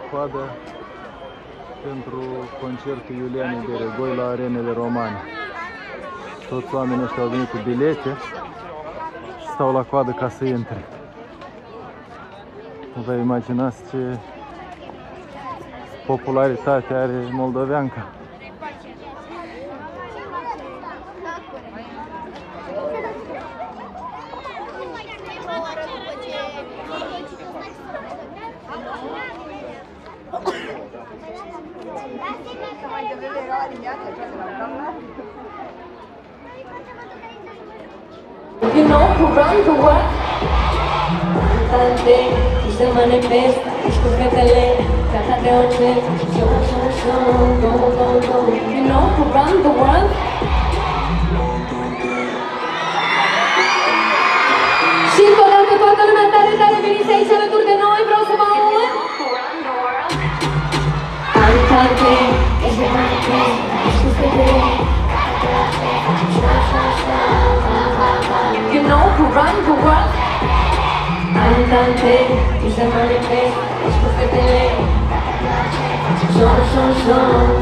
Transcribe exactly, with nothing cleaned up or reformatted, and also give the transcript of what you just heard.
coadă pentru concertul Iulianei Beregoi la Arenele Romane. Toți oamenii ăștia au venit cu bilete și stau la coadă ca să intre. Vă imaginați ce popularitate are moldoveanca. You know who runs the world? Cantante, y se manifiesta, es con que te lee, caja de ocho, yo, yo, yo, go, go, go. You know who runs the world? Și încă o dată toată lumea tare, tare, veniți aici alături de noi, vreau să vă aud. Cantante, y se manifiesta, es con que te lee, you know who runs the world? Cantante, y se manifiesta, es que te lee. Son, son, son.